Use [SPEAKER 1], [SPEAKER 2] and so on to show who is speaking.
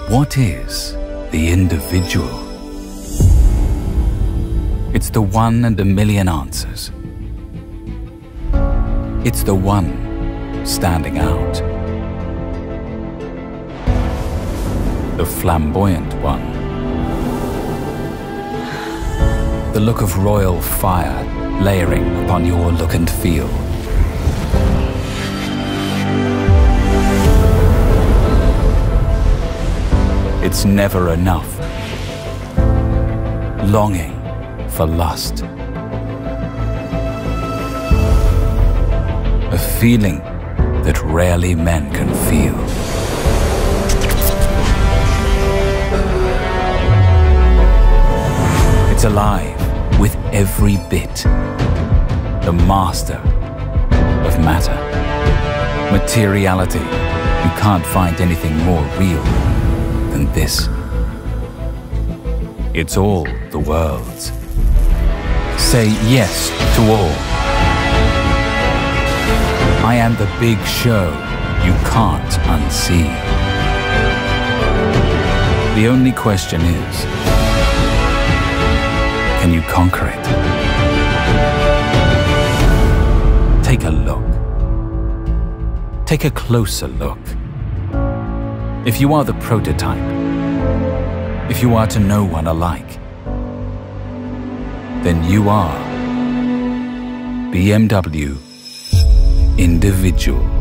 [SPEAKER 1] What is the individual? It's the one and a million answers. It's the one standing out. The flamboyant one. The look of royal fire layering upon your look and feel. It's never enough. Longing for lust. A feeling that rarely men can feel. It's alive with every bit. The master of matter. Materiality. You can't find anything more real than this. It's all the world's. Say yes to all. I am the big show you can't unsee. The only question is, can you conquer it? Take a look. Take a closer look. If you are the prototype, if you are to no one alike, then you are BMW Individual.